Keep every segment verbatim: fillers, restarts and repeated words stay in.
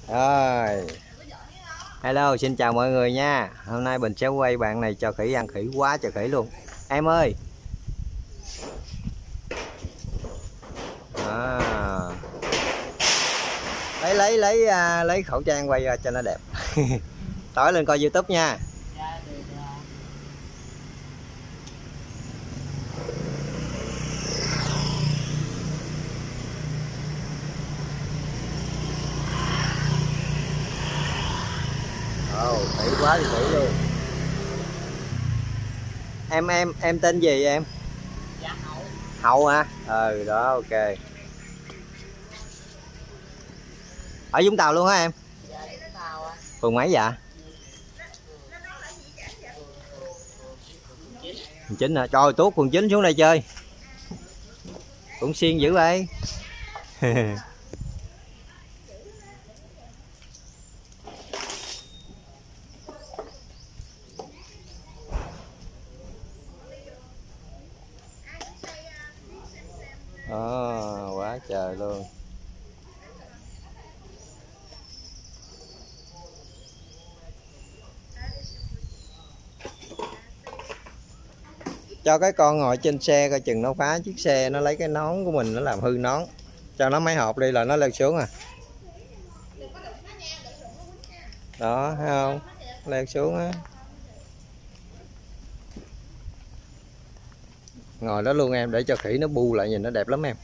Rồi, hello, xin chào mọi người nha. Hôm nay mình sẽ quay bạn này cho khỉ ăn, khỉ quá trời khỉ luôn. Em ơi. À. Lấy lấy lấy uh, lấy khẩu trang quay cho nó đẹp. Tối lên coi YouTube nha. Ồ, oh, khỉ quá thì khỉ luôn. Em em em tên gì em? Dạ Hậu. Hậu hả? Ừ đó, ok. Ở Vũng Tàu luôn hả em? Dạ Vũng Tàu à. Phường mấy dạ? Phường chín hả? Trời, tuốt phường chín xuống đây chơi. Cũng xiên dữ vậy. Oh, quá trời luôn. Cho cái con ngồi trên xe coi chừng nó phá chiếc xe, nó lấy cái nón của mình nó làm hư nón. Cho nó mấy hộp đi là nó lên xuống à. Đó, thấy không? Lên xuống á. Ngồi đó luôn em, để cho khỉ nó bu lại, nhìn nó đẹp lắm em.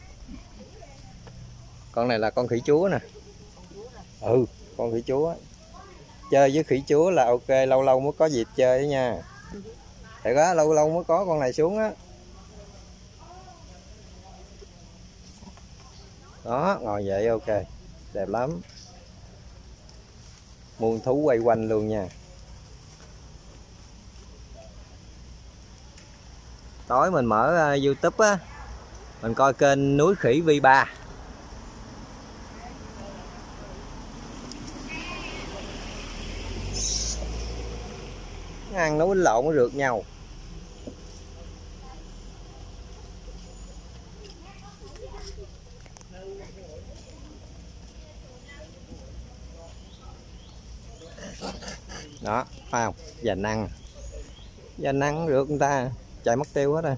Con này là con khỉ chúa nè. Ừ, con khỉ chúa. Chơi với khỉ chúa là ok, lâu lâu mới có dịp chơi đó nha. Thiệt á, lâu lâu mới có con này xuống á. Đó, ngồi vậy ok. Đẹp lắm. Muôn thú quay quanh luôn nha. Tối mình mở uh, YouTube á, mình coi kênh Núi Khỉ V ba. Ăn nó quýnh lộn nó rượt nhau. Đó, phải không? Dành ăn. Dành ăn rượt người ta chạy mất tiêu hết rồi.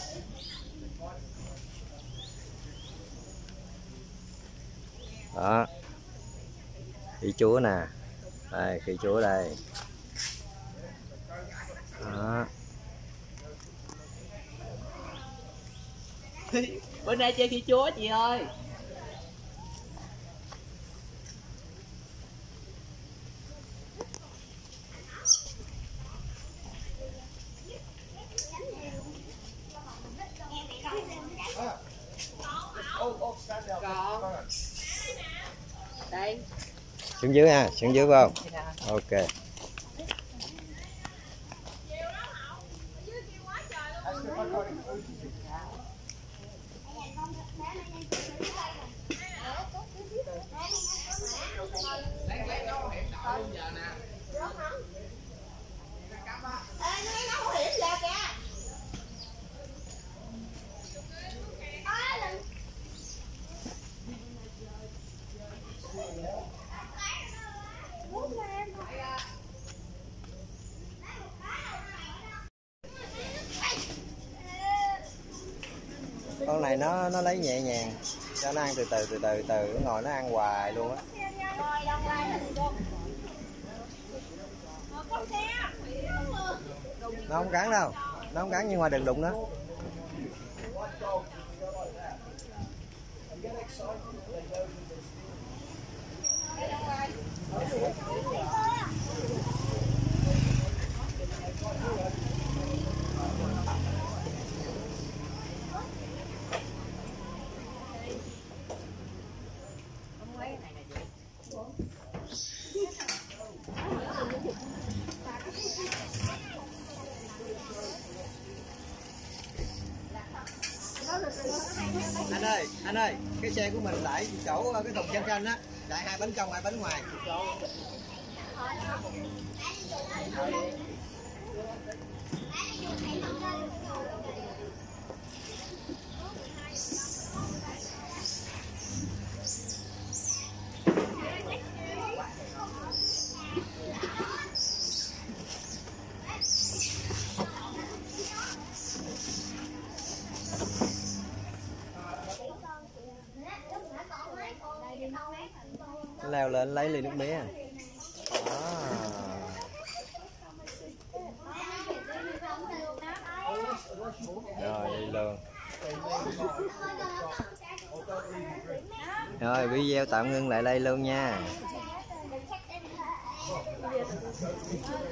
Đó. Khỉ chúa nè. Đây, khỉ chúa đây. Đó. Bữa nay chơi khỉ chúa chị ơi. Còn đây Xuống dưới ha, xuống dưới phải không? Ok. Con này nó nó lấy nhẹ nhàng cho nó ăn từ từ từ từ từ nó ngồi nó ăn hoài luôn á. Nó không cắn đâu, nó không cắn nhưng mà đừng đụng nó. Anh ơi, anh ơi, cái xe của mình lại chỗ cái thùng chân canh á, lại hai bánh trong hai bánh ngoài. Leo lên lấy ly nước mía. Đó. Rồi đi luôn. Rồi video tạm ngưng lại đây luôn nha.